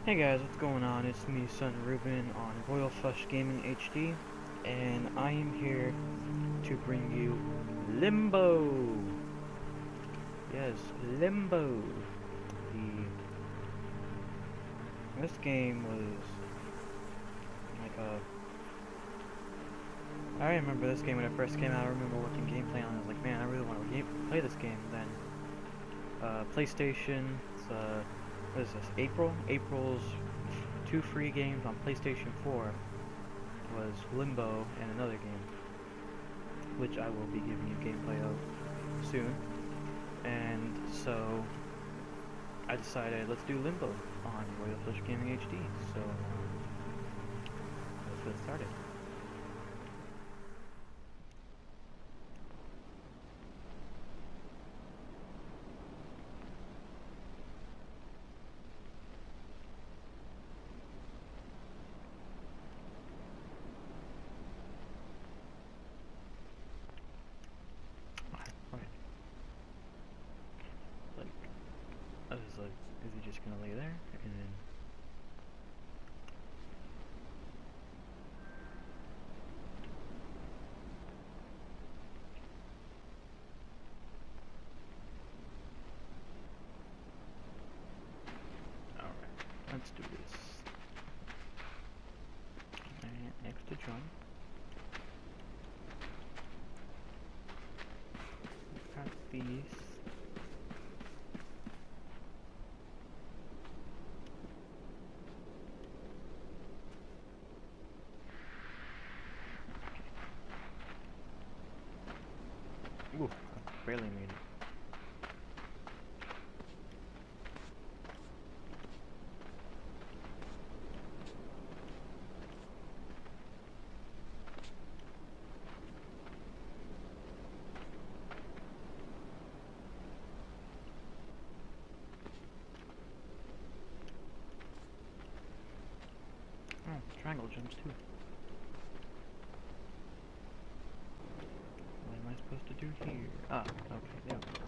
Hey guys, what's going on? It's me, Son Ruben, on Royal Flush Gaming HD, and I am here to bring you Limbo! Yes, Limbo! This game was like I remember this game when it first came out. I remember watching gameplay and I was like, man, I really want to play this game. Then, PlayStation, what is this, April's 2 free games on PlayStation 4 was Limbo and another game, which I will be giving you gameplay of soon. And so I decided let's do Limbo on Royal Flush Gaming HD. So let's get started. I was like, is he just gonna lay there? And then alright, let's do this. And next to John. Got these. Ooh, I barely made it. Oh, triangle jumps too. What am I supposed to do here? Ah, okay, there we go.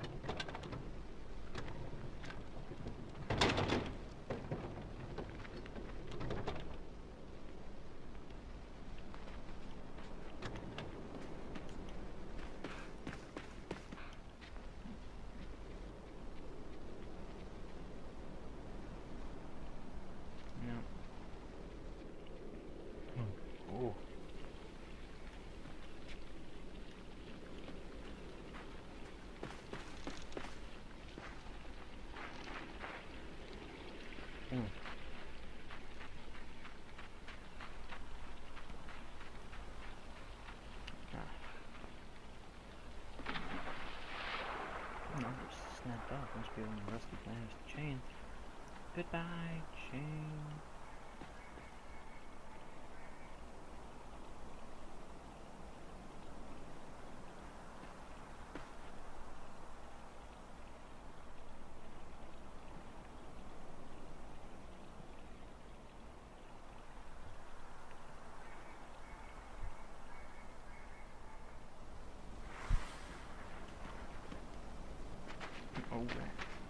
Oh. No, just snapped off. Must be one of the rusty planets chain. Goodbye, chain. Over.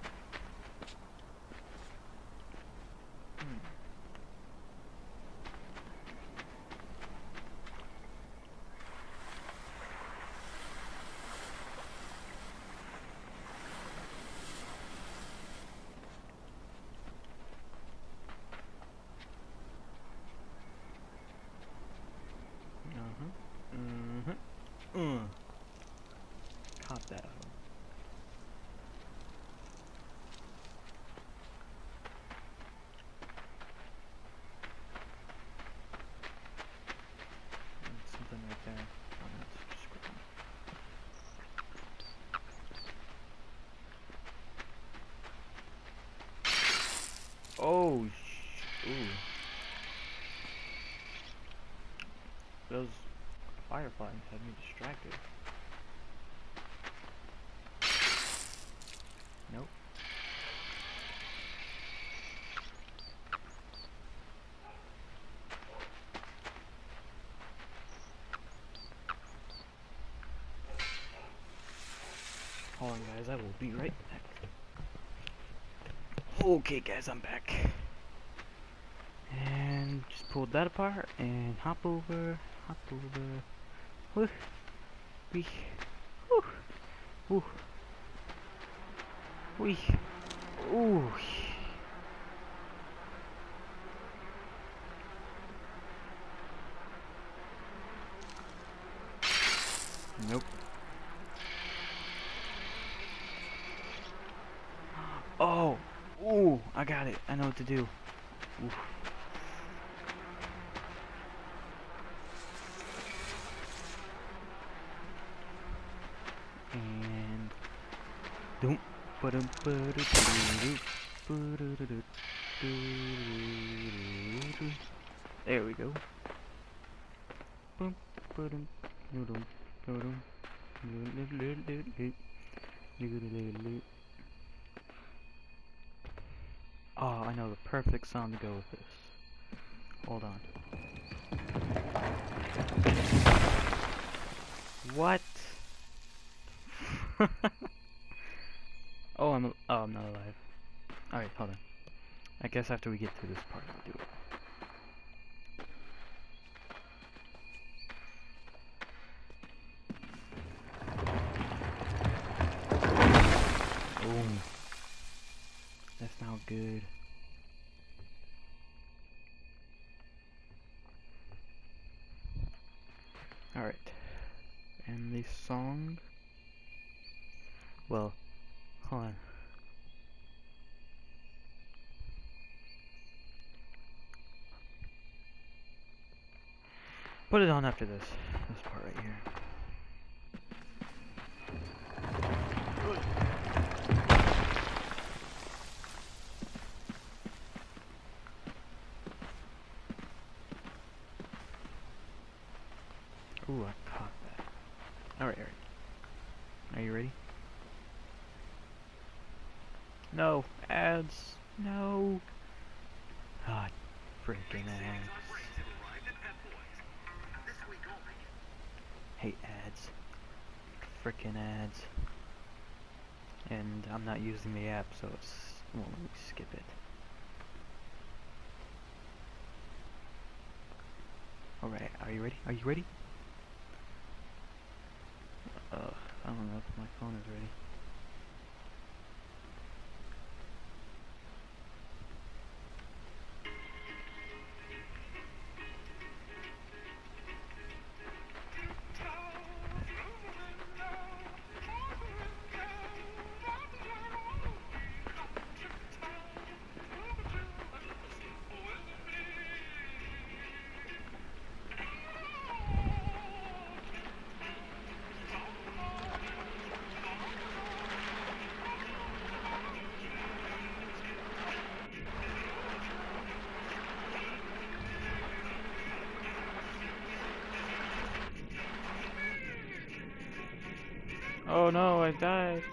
Caught that. Something right there. Oh, that's just scrolling. Oh, ooh. Those fireflies had me distracted. Nope. Hold on, guys, I will be right back. Okay, guys, I'm back. And just pull that apart and hop over, whoo, wee, whoo, whoo, wee, ooh. Nope. Oh, ooh, I got it. I know what to do. Oof. And doom, ba-dum, ba-dum, ba-dum, there we go. Boom, ba-dum, ba-dum, ba-dum, oh, I know the perfect song to go with this. Hold on. What? Oh, I'm not alive. Alright, hold on. I guess after we get to this part, I'll do it. Boom. That's now good. Alright. And the song... Well, hold on. Put it on after this part right here. Ooh, I caught that. Alright. Are you ready? No, ads. No. Ah, freaking ads. Hate ads. Freaking ads. And I'm not using the app, so it's... Well, let me skip it. Alright, are you ready? Are you ready? I don't know if my phone is ready. Oh no, I died.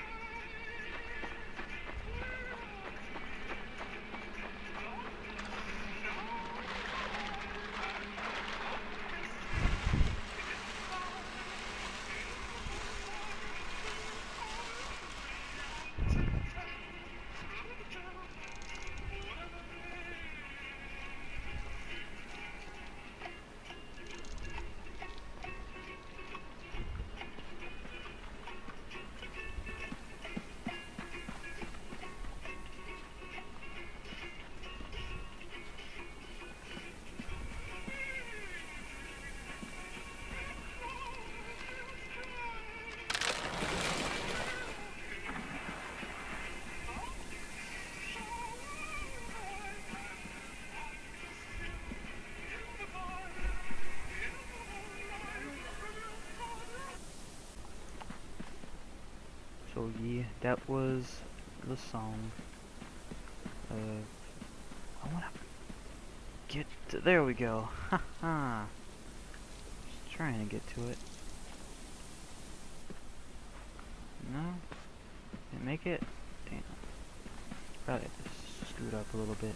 So yeah, that was the song. I wanna get to, there we go. Haha. Just trying to get to it. No? Didn't make it? Damn. Probably just screwed up a little bit.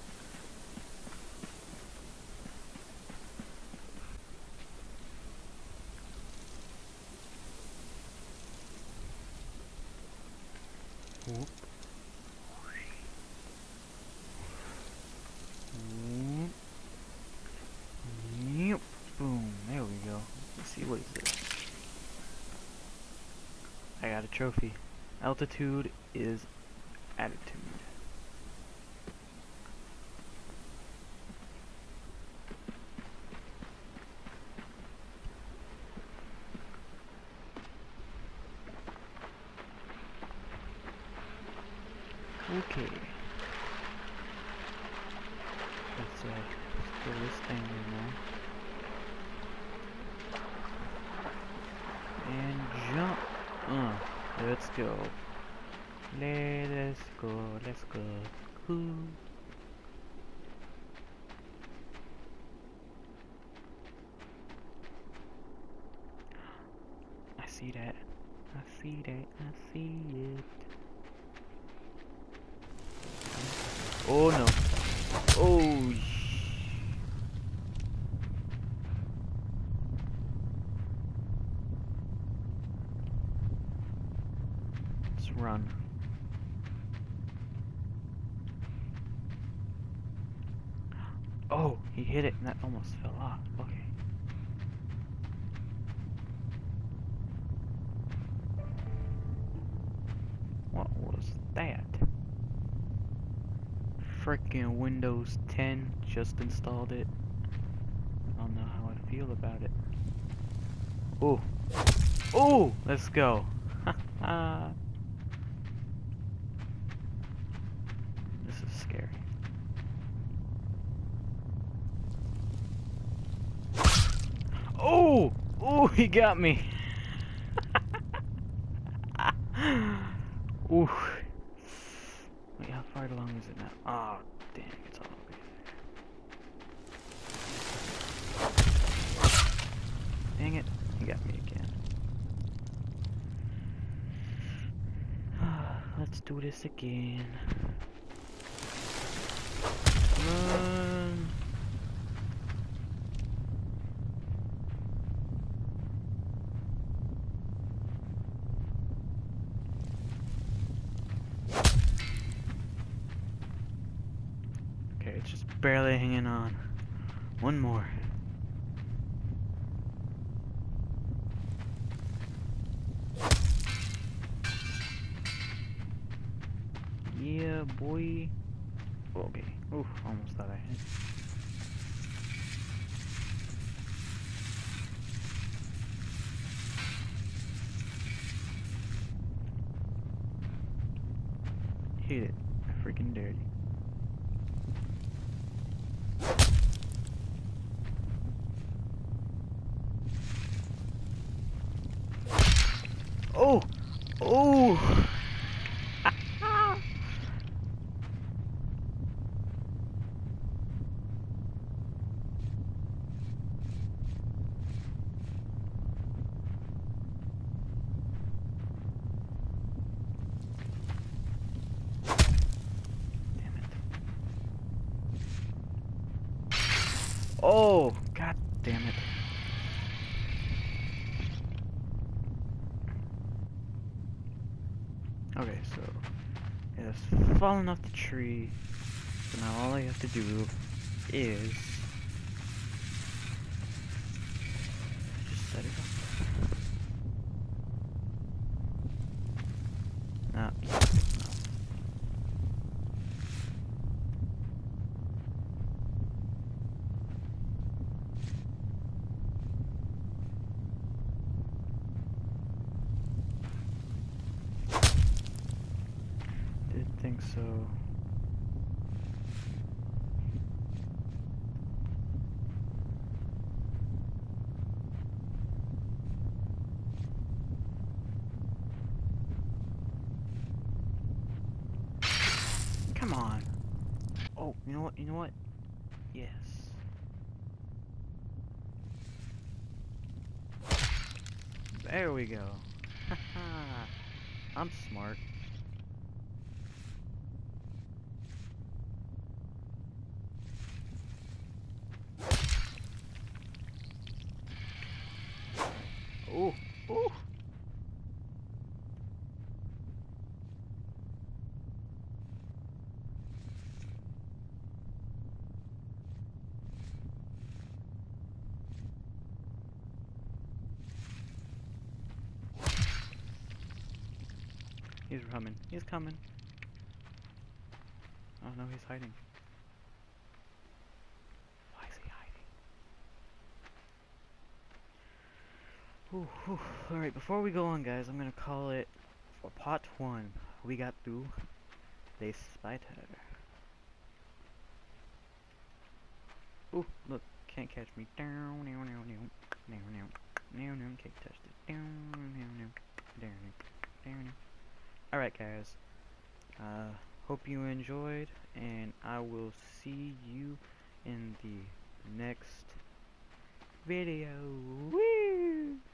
Whoop. trophy. Altitude is attitude. Okay. Let's throw this thing in there. And jump. Let's go. Let's go. Let's go. Cool. I see that. I see that. I see it. Oh no. Oh. Let's run. Oh, he hit it and that almost fell off. Okay. What was that? Freaking Windows 10 just installed it. I don't know how I feel about it. Oh. Oh, let's go. This is scary. Oh! Oh, he got me. Ooh. Wait, how far along is it now? Oh, dang, it's all over here. Dang it, he got me again. Let's do this again. Run. Okay, it's just barely hanging on. One more. Yeah, boy. Okay. Oof, almost thought I hit. Hit it. I freaking dared you. Oh! Oh! Oh, god damn it. Okay, so it has fallen off the tree. So now all I have to do is just set it up. No. Didn't think so. Come on. Oh, you know what? You know what? Yes. There we go. Haha. I'm smart. Oh, oh. He's coming. He's coming. Oh no, he's hiding. Why is he hiding? Alright, before we go on, guys, I'm gonna call it for part 1. We got through the spider. Ooh, look, can't catch me. Down, now, now, now, now, now, now, now, can't touch it. Down, now, now, down, down, down. Alright, guys. Hope you enjoyed, and I will see you in the next video. Woo!